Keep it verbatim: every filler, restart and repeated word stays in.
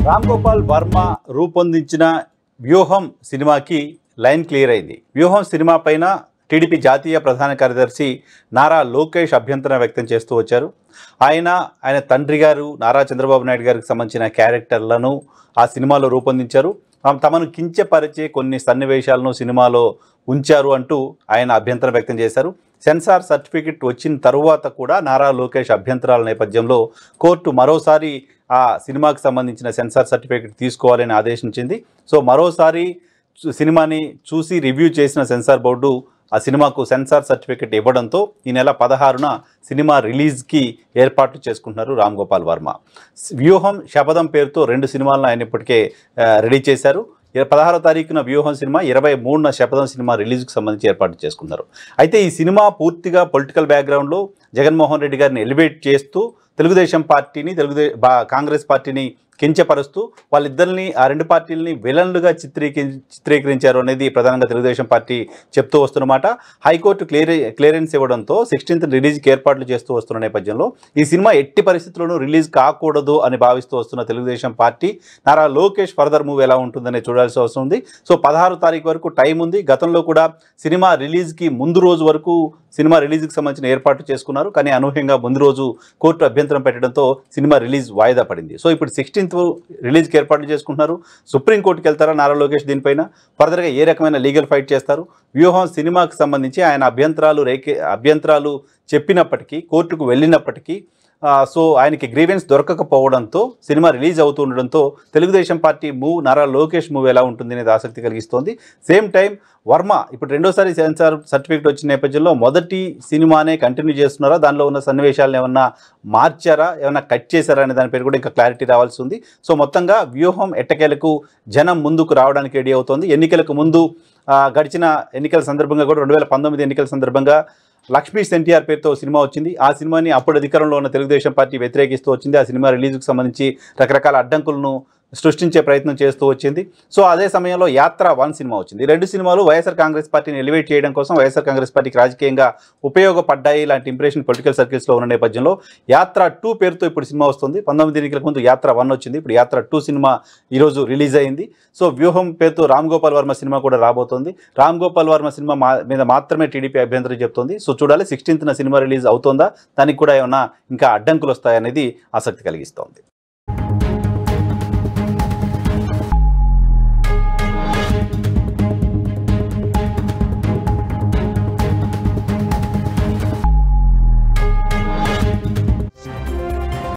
రామ్ గోపాల్ వర్మ రూపొందించిన వ్యూహం సినిమాకి లైన్ క్లియర్ అయింది. వ్యూహం సినిమా పైన టీడీపీ జాతీయ ప్రధాన కార్యదర్శి నారా లోకేష్ అభ్యంతరం వ్యక్తం చేస్తూ వచ్చారు. ఆయన ఆయన తండ్రి గారు నారా చంద్రబాబు నాయుడు గారికి సంబంధించిన క్యారెక్టర్లను ఆ సినిమాలో రూపొందించారు. తమను కించపరిచే కొన్ని సన్నివేశాలను సినిమాలో ఉంచారు అంటూ ఆయన అభ్యంతరం వ్యక్తం చేశారు. సెన్సార్ సర్టిఫికెట్ వచ్చిన తరువాత కూడా నారా లోకేష్ అభ్యంతరాల నేపథ్యంలో కోర్టు మరోసారి ఆ సినిమాకి సంబంధించిన సెన్సార్ సర్టిఫికెట్ తీసుకోవాలని ఆదేశించింది. సో మరోసారి సినిమాని చూసి రివ్యూ చేసిన సెన్సార్ బోర్డు ఆ సినిమాకు సెన్సార్ సర్టిఫికెట్ ఇవ్వడంతో ఈ నెల పదహారున సినిమా రిలీజ్కి ఏర్పాట్లు చేసుకుంటున్నారు రామ్ గోపాల్ వర్మ. వ్యూహం శపథం పేరుతో రెండు సినిమాలను ఆయన ఇప్పటికే రెడీ చేశారు. పదహారో తారీఖున వ్యూహం సినిమా, ఇరవై మూడున శపథం సినిమా రిలీజ్కి సంబంధించి ఏర్పాటు చేసుకున్నారు. అయితే ఈ సినిమా పూర్తిగా పొలిటికల్ బ్యాక్గ్రౌండ్లో జగన్మోహన్ రెడ్డి గారిని ఎలివేట్ చేస్తూ తెలుగుదేశం పార్టీని తెలుగుదే కాంగ్రెస్ పార్టీని కించపరుస్తూ వాళ్ళిద్దరిని ఆ రెండు పార్టీలని విలన్లుగా చిత్రీకరి చిత్రీకరించారు అనేది ప్రధానంగా తెలుగుదేశం పార్టీ చెప్తూ వస్తున్నమాట. హైకోర్టు క్లియర్ క్లియరెన్స్ ఇవ్వడంతో సిక్స్టీన్త్ రిలీజ్కి ఏర్పాట్లు చేస్తూ వస్తున్న నేపథ్యంలో ఈ సినిమా ఎట్టి పరిస్థితుల్లోనూ రిలీజ్ కాకూడదు అని భావిస్తూ వస్తున్న Telugu Desam party Nara Lokesh further move ఎలా ఉంటుందని చూడాల్సి వస్తుంది. సో పదహారు తారీఖు వరకు టైం ఉంది. గతంలో కూడా సినిమా రిలీజ్కి ముందు రోజు వరకు సినిమా రిలీజ్కి సంబంధించిన ఏర్పాట్లు చేసుకున్నారు. కానీ అనూహ్యంగా ముందు రోజు కోర్టు అభ్యంతరం పెట్టడంతో సినిమా రిలీజ్ వాయిదా పడింది. సో ఇప్పుడు సిక్స్టీన్త్ రిలీజ్కి ఏర్పాట్లు చేసుకుంటున్నారు. సుప్రీంకోర్టుకి వెళ్తారా నారా లోకేష్ దీనిపైన? ఫర్దర్గా ఏ రకమైన లీగల్ ఫైట్ చేస్తారు? వ్యూహం సినిమాకి సంబంధించి ఆయన అభ్యంతరాలు రేకే అభ్యంతరాలు చెప్పినప్పటికీ, కోర్టుకు వెళ్ళినప్పటికీ సో ఆయనకి గ్రీవెన్స్ దొరకకపోవడంతో సినిమా రిలీజ్ అవుతుండడంతో Telugu Desam party move, Nara Lokesh move ఎలా ఉంటుంది అనేది ఆసక్తి కలిగిస్తోంది. సేమ్ టైం వర్మ ఇప్పుడు రెండోసారి సెన్సార్ సర్టిఫికేట్ వచ్చిన నేపథ్యంలో మొదటి సినిమానే కంటిన్యూ చేస్తున్నారా, దానిలో ఉన్న సన్నివేశాలను ఏమన్నా మార్చారా, ఏమన్నా కట్ చేశారా అనే దాని పేరు కూడా ఇంకా క్లారిటీ రావాల్సి ఉంది. సో మొత్తంగా వ్యూహం ఎట్టకేలకు జనం ముందుకు రావడానికి రెడీ అవుతోంది. ఎన్నికలకు ముందు గడిచిన ఎన్నికల సందర్భంగా కూడా రెండు వేల పంతొమ్మిది ఎన్నికల సందర్భంగా లక్ష్మీస్ ఎన్టీఆర్ పేరుతో సినిమా వచ్చింది. ఆ సినిమాని అప్పుడు అధికారంలో ఉన్న తెలుగుదేశం పార్టీ వ్యతిరేకిస్తూ వచ్చింది. ఆ సినిమా రిలీజ్కి సంబంధించి రకరకాల అడ్డంకులను సృష్టించే ప్రయత్నం చేస్తూ వచ్చింది. సో అదే సమయంలో యాత్ర వన్ సినిమా వచ్చింది. రెండు సినిమాలు వైఎస్ఆర్ కాంగ్రెస్ పార్టీని ఎలివేట్ చేయడం కోసం, వైఎస్ఆర్ కాంగ్రెస్ పార్టీకి రాజకీయంగా ఉపయోగపడ్డాయి లాంటి ఇంప్రెషన్ పొలిటికల్ సర్కిల్స్లో ఉన్న నేపథ్యంలో యాత్ర టూ పేరుతో ఇప్పుడు సినిమా వస్తుంది. పంతొమ్మిది ఎన్నికలకు ముందు యాత్ర వన్ వచ్చింది. ఇప్పుడు యాత్ర టూ సినిమా ఈరోజు రిలీజ్ అయింది. సో వ్యూహం పేరుతో రామ్ గోపాల్ వర్మ సినిమా కూడా రాబోతోంది. రామ్ గోపాల్ వర్మ సినిమా మీద మాత్రమే టీడీపీ అభ్యంతరం చెప్తోంది. సో చూడాలి సిక్స్టీన్త్న సినిమా రిలీజ్ అవుతోందా, దానికి కూడా ఏమన్నా ఇంకా అడ్డంకులు వస్తాయనేది ఆసక్తి కలిగిస్తోంది.